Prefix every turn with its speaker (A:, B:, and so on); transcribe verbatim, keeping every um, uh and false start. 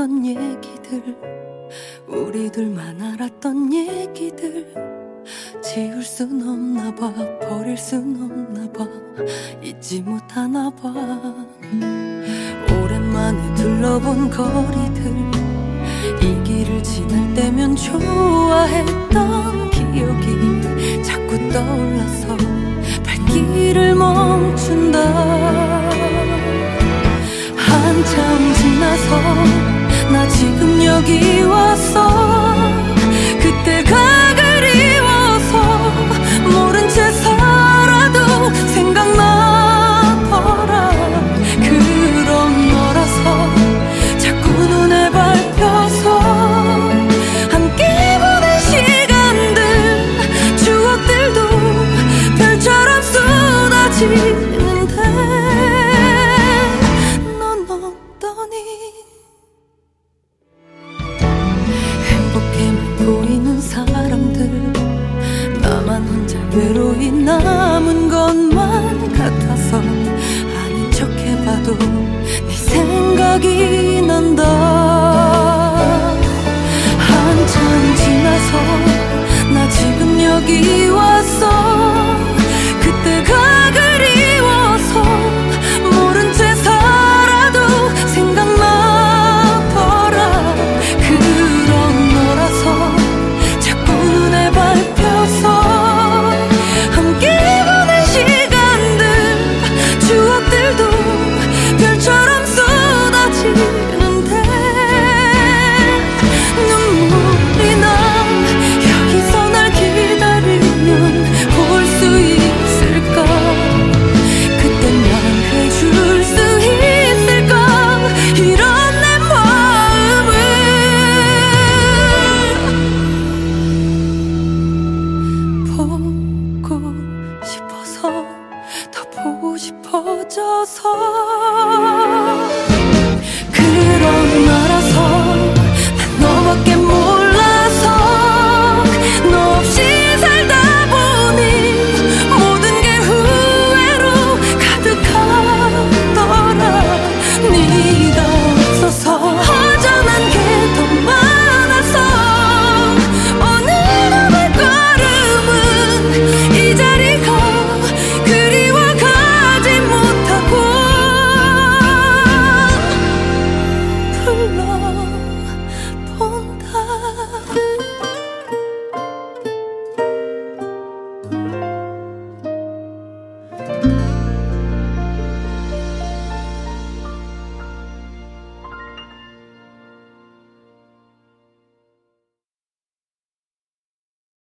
A: 나눴던 얘기들, 우리 둘만 알았던 얘기들, 지울 순 없나 봐, 버릴 순 없나 봐, 잊지 못하나 봐. 오랜만에 둘러본 거리들, 이 길을 지날 때면 좋아했던 기억이 자꾸 떠올라서 발길을 멈춘다. 한참 지나서 나 지금 여기 왔어. 그때가 그리워서 모른 채 살아도 생각나더라. 그런 너라서 자꾸 눈에 밟혀서 함께 보낸 시간들, 추억들도 별처럼 쏟아지는데 넌 어떠니? 행복해만 보이는 사람들, 나만 혼자 외로이 남은 것만 같아서 아닌 척 해봐도 네 생각이 난다. 한참 지나서 나 지금 여기 왔어. 그때가 그리워서 모른 채 살아도 생각나더라. 그런 너라서 자꾸 눈에 밟혀서 함께 보낸 시간들, 추억들도 별처럼 쏟아지는데 눈물이 나. 여기서 날 기다리면 볼 수 있을까? 그땐 말해줄 수 있을까? 이런 내 마음을 보고 싶어서, 더 보고 싶어져서